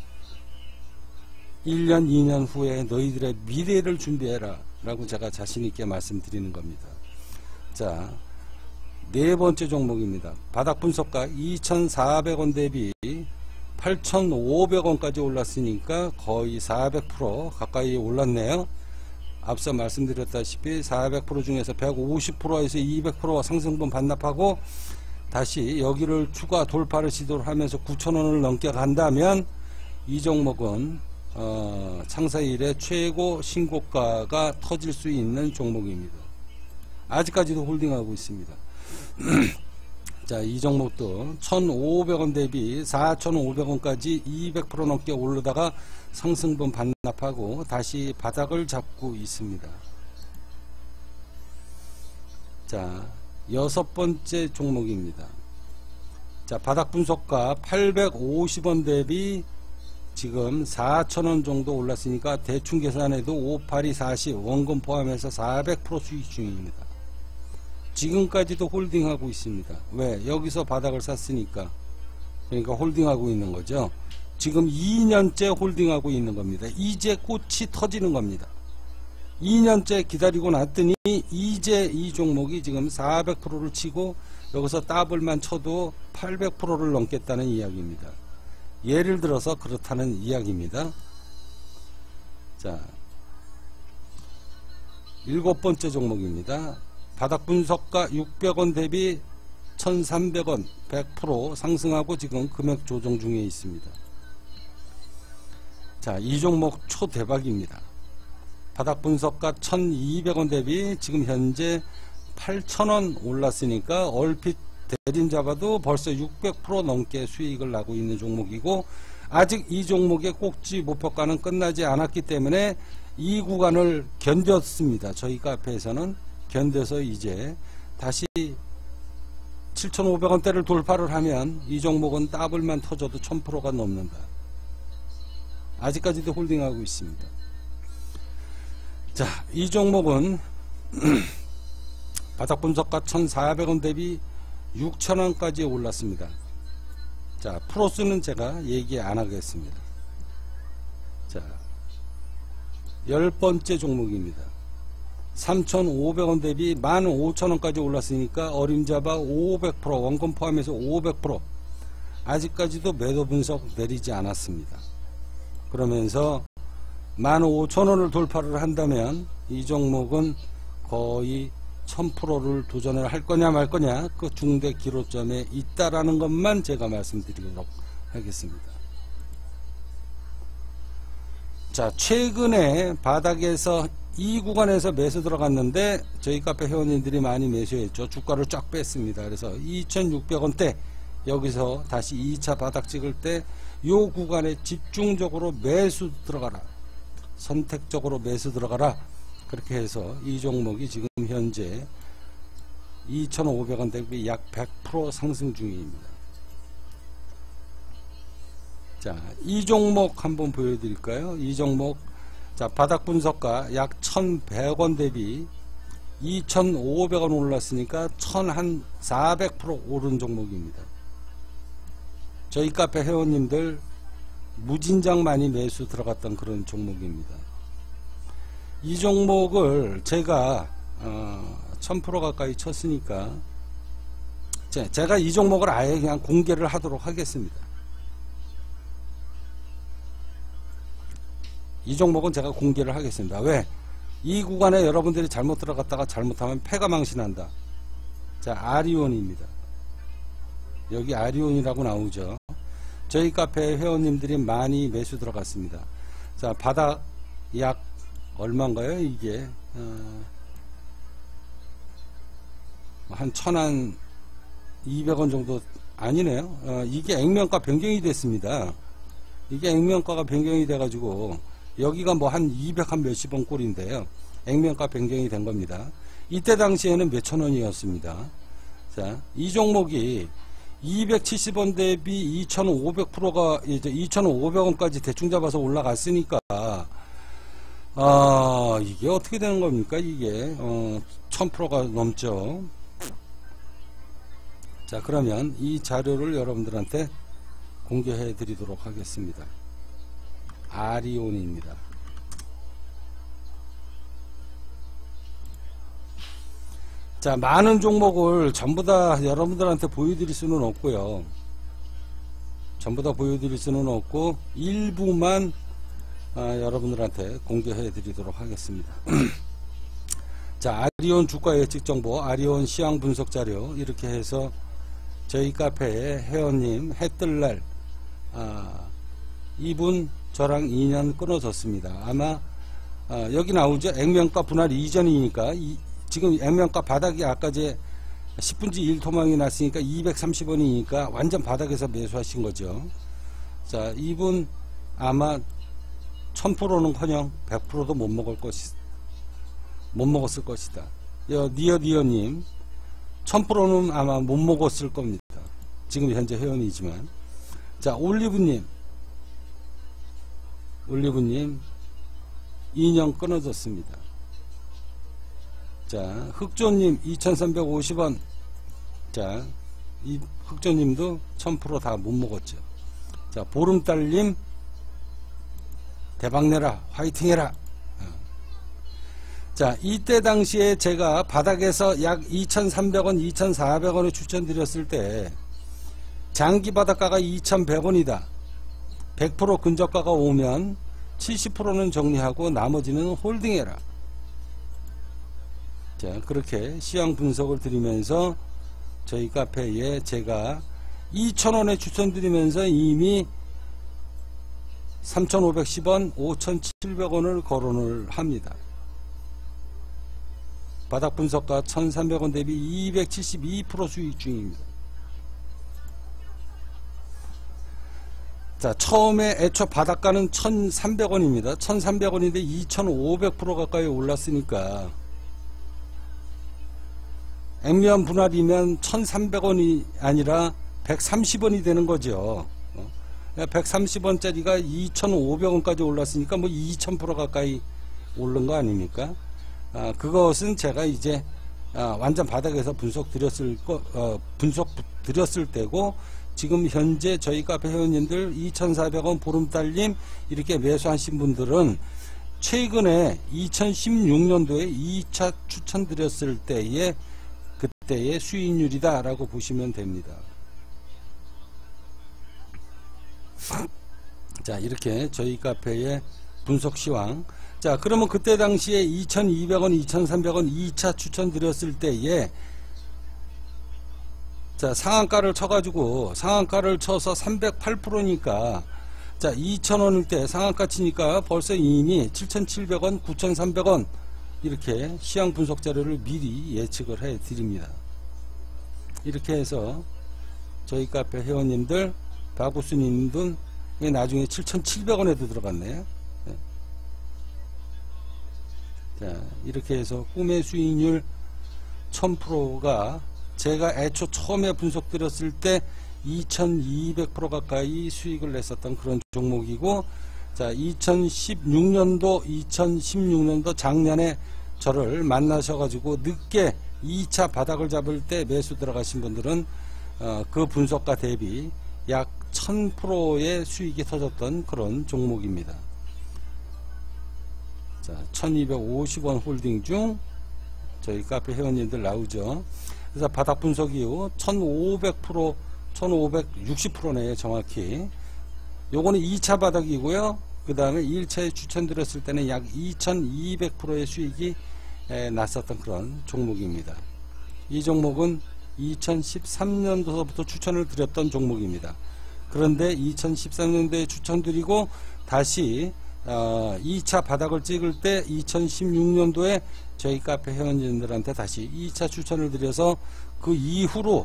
1년 2년 후에 너희들의 미래를 준비해라 라고 제가 자신있게 말씀드리는 겁니다. 자, 네 번째 종목입니다. 바닥 분석가 2400원 대비 8500원까지 올랐으니까 거의 400% 가까이 올랐네요. 앞서 말씀드렸다시피 400% 중에서 150%에서 200% 상승분 반납하고 다시 여기를 추가 돌파를 시도를 하면서 9,000원을 넘게 간다면 이 종목은 창사 이래 최고 신고가가 터질 수 있는 종목입니다. 아직까지도 홀딩하고 있습니다. 자, 이 종목도 1,500원 대비 4,500원까지 200% 넘게 오르다가 상승분 반납하고 다시 바닥을 잡고 있습니다. 자, 여섯 번째 종목입니다. 자, 바닥 분석가 850원 대비 지금 4,000원 정도 올랐으니까 대충 계산해도 58이 40, 원금 포함해서 400% 수익 중입니다. 지금까지도 홀딩하고 있습니다. 왜? 여기서 바닥을 샀으니까. 그러니까 홀딩하고 있는 거죠. 지금 2년째 홀딩하고 있는 겁니다. 이제 꽃이 터지는 겁니다. 2년째 기다리고 났더니 이제 이 종목이 지금 400%를 치고 여기서 더블만 쳐도 800%를 넘겠다는 이야기입니다. 예를 들어서 그렇다는 이야기입니다. 자, 일곱 번째 종목입니다. 바닥 분석가 600원 대비 1300원 100% 상승하고 지금 금액 조정 중에 있습니다. 자, 이 종목 초대박입니다. 바닥 분석가 1200원 대비 지금 현재 8000원 올랐으니까 얼핏 대림 잡아도 벌써 600% 넘게 수익을 나고 있는 종목이고, 아직 이 종목의 꼭지 목표가는 끝나지 않았기 때문에 이 구간을 견뎠습니다. 저희 카페에서는 견뎌서 이제 다시 7,500원대를 돌파를 하면 이 종목은 더블만 터져도 1000%가 넘는다. 아직까지도 홀딩하고 있습니다. 자, 이 종목은 바닥 분석가 1,400원 대비 6,000원까지 올랐습니다. 자, 프로스는 제가 얘기 안 하겠습니다. 자, 10번째 종목입니다. 3,500원 대비 15,000원까지 올랐으니까 어림잡아 500%, 원금 포함해서 500%. 아직까지도 매도 분석 내리지 않았습니다. 그러면서 15,000원을 돌파를 한다면 이 종목은 거의 1000%를 도전을 할 거냐 말 거냐, 그 중대 기로점에 있다라는 것만 제가 말씀드리도록 하겠습니다. 자, 최근에 바닥에서 이 구간에서 매수 들어갔는데 저희 카페 회원님들이 많이 매수했죠. 주가를 쫙 뺐습니다. 그래서 2,600원대 여기서 다시 2차 바닥 찍을 때 요 구간에 집중적으로 매수 들어가라, 선택적으로 매수 들어가라, 그렇게 해서 이 종목이 지금 현재 2,500원 대비 약 100% 상승 중입니다. 자, 이 종목 한번 보여드릴까요? 이 종목, 자, 바닥 분석가 약 1,100원 대비 2,500원 올랐으니까 1,400% 오른 종목입니다. 저희 카페 회원님들 무진장 많이 매수 들어갔던 그런 종목입니다. 이 종목을 제가 1000% 가까이 쳤으니까 제가 이 종목을 아예 그냥 공개를 하도록 하겠습니다. 이 종목은 제가 공개를 하겠습니다. 왜? 이 구간에 여러분들이 잘못 들어갔다가 잘못하면 패가 망신한다. 자, 아리온입니다. 여기 아리온이라고 나오죠. 저희 카페 회원님들이 많이 매수 들어갔습니다. 자, 바닥 약 얼마인가요? 이게 한 1,200원 정도 아니네요. 이게 액면가 변경이 됐습니다. 이게 액면가가 변경이 돼가지고 여기가 뭐 한 200 한 몇십 원 꼴인데요. 액면가 변경이 된 겁니다. 이때 당시에는 몇천 원이었습니다. 자, 이 종목이 270원 대비 2,500%가 이제 2,500원까지 대충 잡아서 올라갔으니까 이게 어떻게 되는 겁니까? 이게 1000%가 넘죠. 자, 그러면 이 자료를 여러분들한테 공개해 드리도록 하겠습니다. 아리온입니다. 자, 많은 종목을 전부 다 여러분들한테 보여드릴 수는 없고요. 전부 다 보여드릴 수는 없고 일부만 여러분들한테 공개해 드리도록 하겠습니다. 자, 아리온 주가 예측 정보, 아리온 시황 분석 자료, 이렇게 해서 저희 카페에 회원님 해뜰날 이분 저랑 2년 끊어졌습니다. 아마 여기 나오죠. 액면가 분할 이전이니까 지금 액면가 바닥이 아까 제 10분지 1토막이 났으니까 230원이니까 완전 바닥에서 매수하신 거죠. 자, 이분 아마 1000%는커녕 100%도 못 먹었을 것이다. 니어님 1000%는 아마 못 먹었을 겁니다. 지금 현재 회원이지만. 자, 올리브님 2년 끊어졌습니다. 자, 흑조님 2350원. 자, 이 흑조님도 1000% 다 못 먹었죠. 자, 보름달님 대박내라, 화이팅해라. 자, 이때 당시에 제가 바닥에서 약 2300원 2400원을 추천드렸을 때 장기 바닥가가 2100원이다 100% 근저가가 오면 70%는 정리하고 나머지는 홀딩해라. 자, 그렇게 시황 분석을 드리면서 저희 카페에 제가 2,000원에 추천드리면서 이미 3,510원, 5,700원을 거론을 합니다. 바닥 분석가 1300원 대비 272% 수익 중입니다. 자, 처음에 애초 바닥가는 1300원입니다. 1300원인데 2500% 가까이 올랐으니까 액면 분할이면 1300원이 아니라 130원이 되는 거죠. 130원짜리가 2500원까지 올랐으니까 뭐 2000% 가까이 오른 거 아닙니까? 그것은 제가 이제 완전 바닥에서 분석 드렸을 때고, 지금 현재 저희 카페 회원님들 2400원 보름달님 이렇게 매수하신 분들은 최근에 2016년도에 2차 추천드렸을 때의 그때의 수익률이다 라고 보시면 됩니다. 자, 이렇게 저희 카페의 분석 시황. 자, 그러면 그때 당시에 2200원 2300원 2차 추천드렸을 때에 자, 상한가를 쳐가지고 상한가를 쳐서 308%니까 자, 2000원일 때 상한가 치니까 벌써 이미 7700원 9300원 이렇게 시황 분석 자료를 미리 예측을 해 드립니다. 이렇게 해서 저희 카페 회원님들 바구스님은 나중에 7700원에도 들어갔네요. 네. 자, 이렇게 해서 꿈의 수익률 1000%가 제가 애초 처음에 분석 드렸을 때 2200% 가까이 수익을 냈었던 그런 종목이고, 자, 2016년도 작년에 저를 만나셔가지고 늦게 2차 바닥을 잡을 때 매수 들어가신 분들은 그 분석가 대비 약 1000%의 수익이 터졌던 그런 종목입니다. 자, 1250원 홀딩 중 저희 카페 회원님들 나오죠. 그래서 바닥 분석 이후 1500%, 1560%네요, 정확히. 요거는 2차 바닥이고요. 그 다음에 1차에 추천드렸을 때는 약 2200%의 수익이 났었던 그런 종목입니다. 이 종목은 2013년도서부터 추천을 드렸던 종목입니다. 그런데 2013년도에 추천드리고 다시 2차 바닥을 찍을 때 2016년도에 저희 카페 회원님들한테 다시 2차 추천을 드려서 그 이후로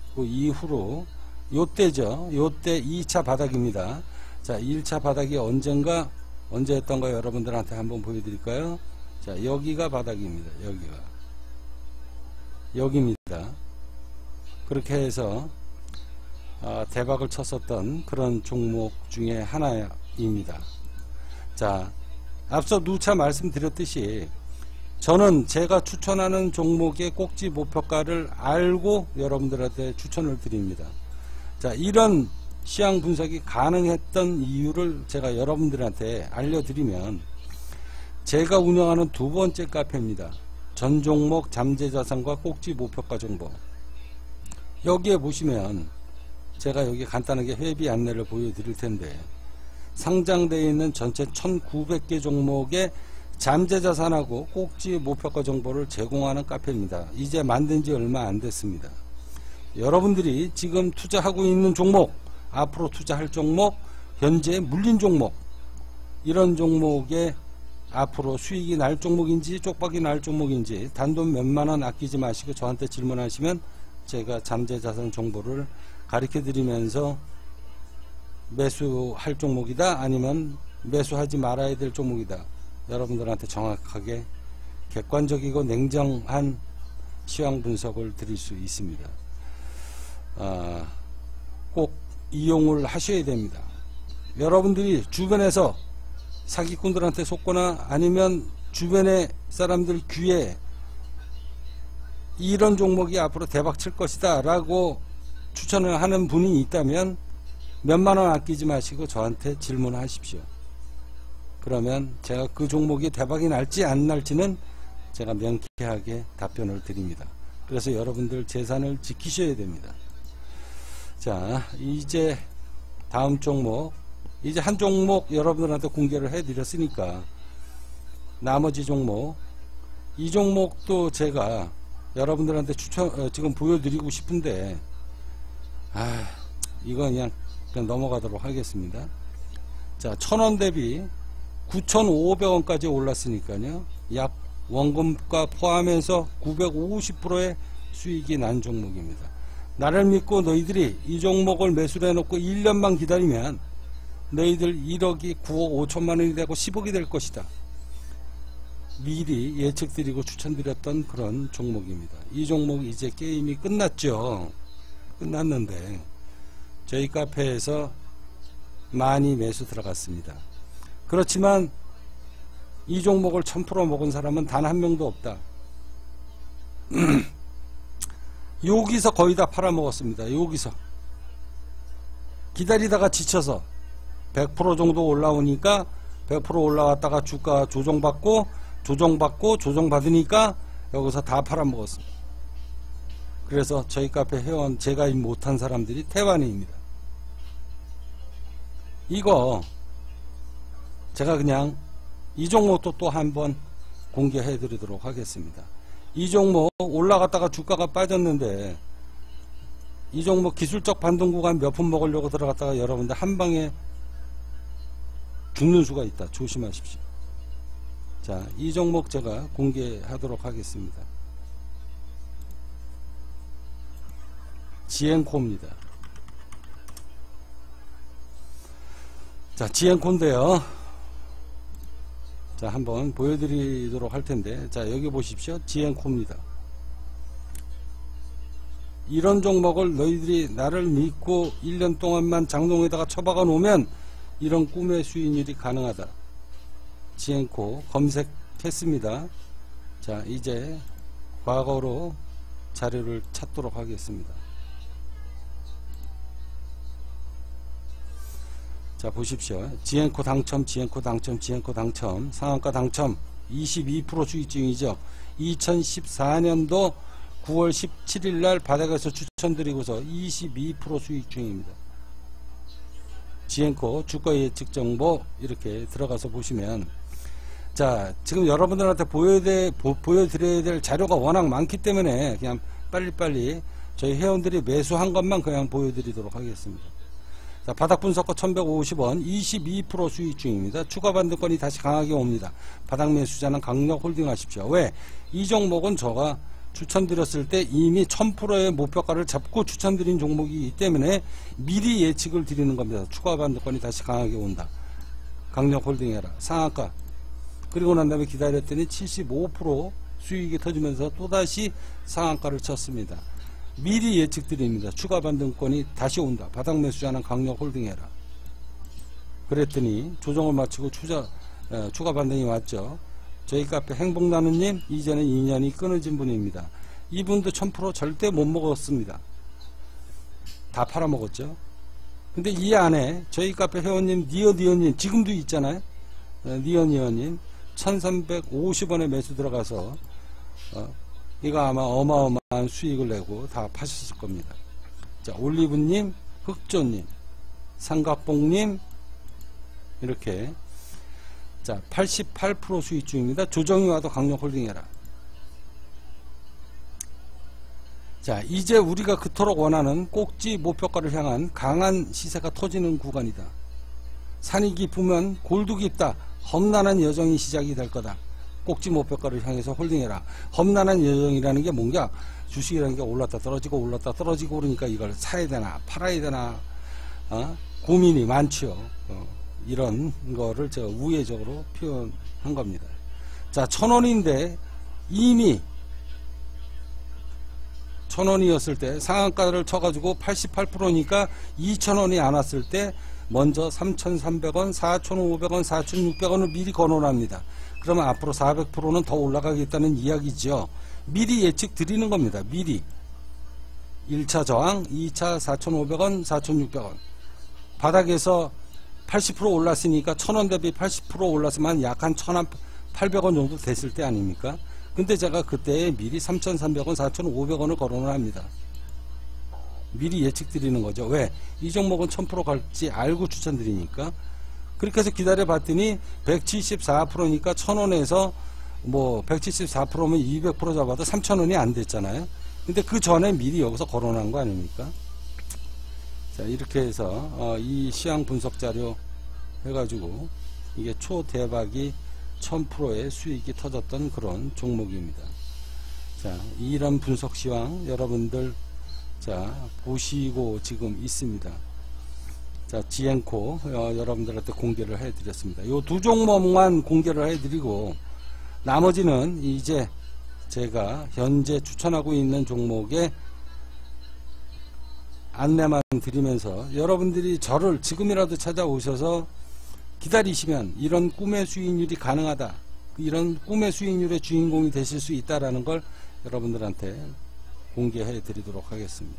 요때죠. 요때 2차 바닥입니다. 자, 1차 바닥이 언제였던가 여러분들한테 한번 보여드릴까요? 자, 여기가 바닥입니다. 여기입니다. 그렇게 해서 대박을 쳤었던 그런 종목 중에 하나입니다. 자, 앞서 누차 말씀드렸듯이 저는 제가 추천하는 종목의 꼭지 목표가를 알고 여러분들한테 추천을 드립니다. 자, 이런 시황 분석이 가능했던 이유를 제가 여러분들한테 알려드리면, 제가 운영하는 두 번째 카페입니다. 전 종목 잠재자산과 꼭지 목표가 정보. 여기에 보시면 제가 여기 간단하게 회비 안내를 보여드릴 텐데, 상장되어 있는 전체 1900개 종목의 잠재자산하고 꼭지 목표가 정보를 제공하는 카페입니다. 이제 만든 지 얼마 안 됐습니다. 여러분들이 지금 투자하고 있는 종목, 앞으로 투자할 종목, 현재 물린 종목, 이런 종목에 앞으로 수익이 날 종목인지 쪽박이 날 종목인지 단돈 몇만원 아끼지 마시고 저한테 질문하시면 제가 잠재자산 정보를 가르쳐 드리면서 매수할 종목이다, 아니면 매수하지 말아야 될 종목이다, 여러분들한테 정확하게 객관적이고 냉정한 시황 분석을 드릴 수 있습니다. 꼭 이용을 하셔야 됩니다. 여러분들이 주변에서 사기꾼들한테 속거나 아니면 주변의 사람들 귀에 이런 종목이 앞으로 대박 칠 것이다 라고 추천을 하는 분이 있다면 몇만원 아끼지 마시고 저한테 질문하십시오. 그러면 제가 그 종목이 대박이 날지 안 날지는 제가 명쾌하게 답변을 드립니다. 그래서 여러분들 재산을 지키셔야 됩니다. 자, 이제 다음 종목, 이제 한 종목 여러분들한테 공개를 해드렸으니까 나머지 종목, 이 종목도 제가 여러분들한테 지금 보여드리고 싶은데 이건 그냥 넘어가도록 하겠습니다. 자, 1000원 대비 9,500원까지 올랐으니까요, 약 원금가 포함해서 950%의 수익이 난 종목입니다. 나를 믿고 너희들이 이 종목을 매수를 해놓고 1년만 기다리면 너희들 1억이 9억 5천만 원이 되고 10억이 될 것이다. 미리 예측드리고 추천드렸던 그런 종목입니다. 이 종목 이제 게임이 끝났죠. 끝났는데 저희 카페에서 많이 매수 들어갔습니다. 그렇지만 이 종목을 1000% 먹은 사람은 단 한 명도 없다. 여기서 거의 다 팔아먹었습니다. 여기서 기다리다가 지쳐서 100% 정도 올라오니까 100% 올라왔다가 주가 조정받고 조정받으니까 여기서 다 팔아먹었습니다. 그래서 저희 카페 회원 제가 못한 사람들이 태반입니다. 이거 제가 그냥 이 종목도 또 한번 공개해 드리도록 하겠습니다. 이 종목 올라갔다가 주가가 빠졌는데 이 종목 기술적 반등 구간 몇 푼 먹으려고 들어갔다가 여러분들 한 방에 죽는 수가 있다. 조심하십시오. 자, 이 종목 제가 공개하도록 하겠습니다. 지엔코입니다. 자, 지엔코인데요. 자, 한번 보여드리도록 할 텐데, 자, 여기 보십시오. 지엔코입니다. 이런 종목을 너희들이 나를 믿고 1년 동안만 장롱에다가 처박아 놓으면 이런 꿈의 수익률이 가능하다. 지엔코 검색했습니다. 자, 이제 과거로 자료를 찾도록 하겠습니다. 자, 보십시오. 지엔코 당첨, 지엔코 당첨, 지엔코 당첨, 상한가 당첨 22% 수익 중이죠. 2014년도 9월 17일 날 바닥에서 추천드리고서 22% 수익 중입니다. 지엔코 주가 예측 정보 이렇게 들어가서 보시면, 자, 지금 여러분들한테 보여드려야 될 자료가 워낙 많기 때문에 그냥 빨리빨리 저희 회원들이 매수한 것만 그냥 보여드리도록 하겠습니다. 자, 바닥 분석가 1150원 22% 수익 중입니다. 추가 반등권이 다시 강하게 옵니다. 바닥 매수자는 강력 홀딩 하십시오. 왜? 이 종목은 제가 추천드렸을 때 이미 1000%의 목표가를 잡고 추천드린 종목이기 때문에 미리 예측을 드리는 겁니다. 추가 반등권이 다시 강하게 온다. 강력 홀딩해라. 상한가. 그리고 난 다음에 기다렸더니 75% 수익이 터지면서 또다시 상한가를 쳤습니다. 미리 예측 드립니다. 추가 반등권이 다시 온다. 바닥 매수자는 강력 홀딩해라. 그랬더니 조정을 마치고 추가 반등이 왔죠. 저희 카페 행복나누님 이전에 2년이 끊어진 분입니다. 이분도 1000% 절대 못 먹었습니다. 다 팔아먹었죠. 근데 이 안에 저희 카페 회원님 니어니어님 지금도 있잖아요. 니어니어님 1350원에 매수 들어가서 이거 아마 어마어마한 수익을 내고 다 파셨을 겁니다. 자, 올리브님, 흑조님, 삼각봉님 이렇게 자, 88% 수익 중입니다. 조정이 와도 강력 홀딩해라. 자, 이제 우리가 그토록 원하는 꼭지 목표가를 향한 강한 시세가 터지는 구간이다. 산이 깊으면 골도 깊다. 험난한 여정이 시작이 될 거다. 꼭지 목표가를 향해서 홀딩해라. 험난한 여정이라는 게 뭔가 주식이라는 게 올랐다 떨어지고 그러니까 이걸 사야 되나 팔아야 되나 고민이 많죠. 이런 거를 제가 우회적으로 표현한 겁니다. 자, 1000원인데 이미 1000원이었을 때 상한가를 쳐가지고 88%니까 2000원이 안 왔을 때 먼저 3300원, 4500원, 4600원을 미리 거론합니다. 그러면 앞으로 400%는 더 올라가겠다는 이야기죠. 미리 예측 드리는 겁니다. 미리 1차 저항, 2차 4500원, 4600원 바닥에서 80% 올랐으니까 1000원 대비 80% 올랐으면 약 한 1800원 정도 됐을 때 아닙니까? 근데 제가 그때 미리 3300원, 4500원을 거론을 합니다. 미리 예측 드리는 거죠. 왜? 이 종목은 1000% 갈지 알고 추천드리니까. 그렇게 해서 기다려 봤더니 174%니까 1000원에서 뭐 174%면 200% 잡아도 3000원이 안 됐잖아요. 근데 그 전에 미리 여기서 거론한 거 아닙니까? 자, 이렇게 해서 이 시황 분석 자료 해가지고 이게 초대박이 1000%의 수익이 터졌던 그런 종목입니다. 자, 이런 분석 시황 여러분들 자 보시고 지금 있습니다. 자, 지앤코 여러분들한테 공개를 해드렸습니다. 요 두 종목만 공개를 해드리고 나머지는 이제 제가 현재 추천하고 있는 종목에 안내만 드리면서 여러분들이 저를 지금이라도 찾아오셔서 기다리시면 이런 꿈의 수익률이 가능하다, 이런 꿈의 수익률의 주인공이 되실 수 있다라는 걸 여러분들한테 공개해 드리도록 하겠습니다.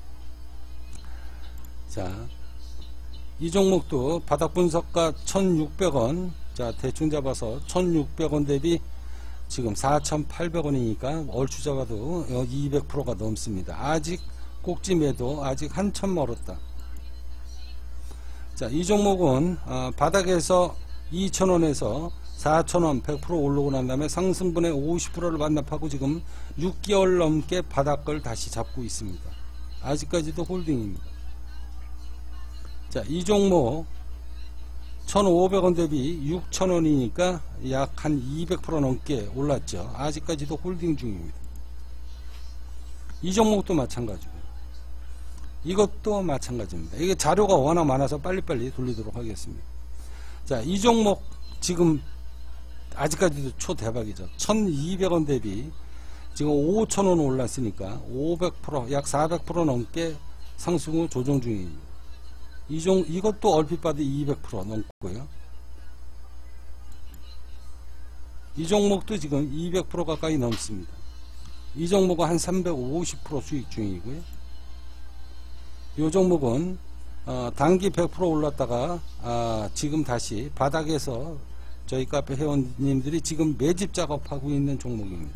자, 이 종목도 바닥 분석가 1600원, 자 대충 잡아서 1600원 대비 지금 4800원이니까 얼추 잡아도 200%가 넘습니다. 아직 꼭지 매도 아직 한참 멀었다. 자, 이 종목은 바닥에서 2000원에서 4000원 100% 오르고 난 다음에 상승분의 50%를 반납하고 지금 6개월 넘게 바닥을 다시 잡고 있습니다. 아직까지도 홀딩입니다. 자, 이 종목 1500원 대비 6000원이니까 약 한 200% 넘게 올랐죠. 아직까지도 홀딩 중입니다. 이 종목도 마찬가지고 이것도 마찬가지입니다. 이게 자료가 워낙 많아서 빨리빨리 돌리도록 하겠습니다. 자, 이 종목 지금 아직까지도 초대박이죠. 1200원 대비 지금 5000원 올랐으니까 500% 약 400% 넘게 상승 후 조정 중입니다. 이것도 얼핏 봐도 200% 넘고요. 이 종목도 지금 200% 가까이 넘습니다. 이 종목은 한 350% 수익 중이고요. 이 종목은 단기 100% 올랐다가 지금 다시 바닥에서 저희 카페 회원님들이 지금 매집 작업하고 있는 종목입니다.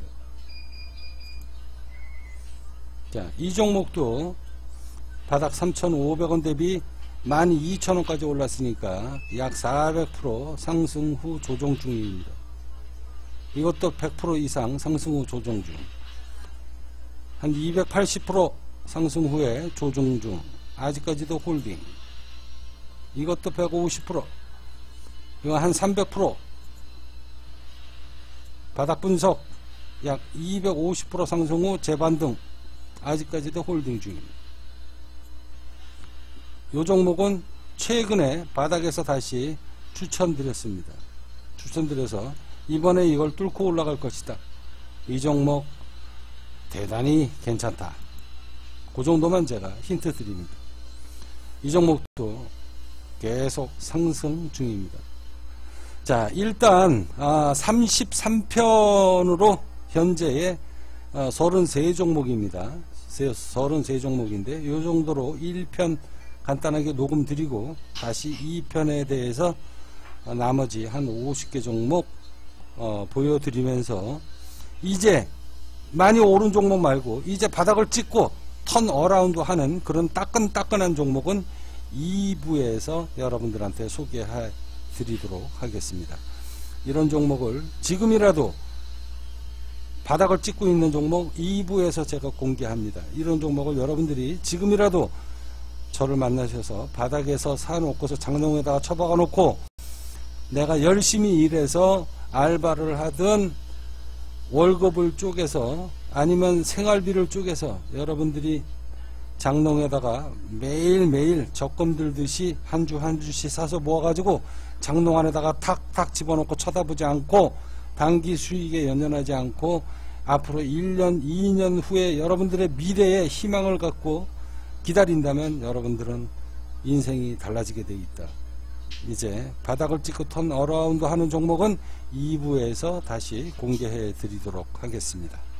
자, 이 종목도 바닥 3,500원 대비 12,000원까지 올랐으니까 약 400% 상승 후 조정 중입니다. 이것도 100% 이상 상승 후 조정 중. 한 280% 상승 후에 조정 중. 아직까지도 홀딩. 이것도 150%. 이거 한 300%. 바닥 분석 약 250% 상승 후 재반등. 아직까지도 홀딩 중입니다. 이 종목은 최근에 바닥에서 다시 추천드렸습니다. 추천드려서 이번에 이걸 뚫고 올라갈 것이다. 이 종목 대단히 괜찮다. 그 정도만 제가 힌트 드립니다. 이 종목도 계속 상승 중입니다. 자, 일단 33편으로 현재의 33종목입니다. 33종목인데 이 정도로 1편 간단하게 녹음 드리고 다시 2편에 대해서 나머지 한 50개 종목 보여드리면서 이제 많이 오른 종목 말고 이제 바닥을 찍고 턴 어라운드 하는 그런 따끈따끈한 종목은 2부에서 여러분들한테 소개해 드리도록 하겠습니다. 이런 종목을 지금이라도 바닥을 찍고 있는 종목 2부에서 제가 공개합니다. 이런 종목을 여러분들이 지금이라도 저를 만나셔서 바닥에서 사놓고서 장롱에다가 처박아 놓고 내가 열심히 일해서 알바를 하든 월급을 쪼개서 아니면 생활비를 쪼개서 여러분들이 장롱에다가 매일매일 적금 들듯이 한 주 한 주씩 사서 모아가지고 장롱 안에다가 탁탁 집어넣고 쳐다보지 않고 단기 수익에 연연하지 않고 앞으로 1년 2년 후에 여러분들의 미래에 희망을 갖고 기다린다면 여러분들은 인생이 달라지게 되어 있다. 이제 바닥을 찍고 턴 어라운드 하는 종목은 2부에서 다시 공개해 드리도록 하겠습니다.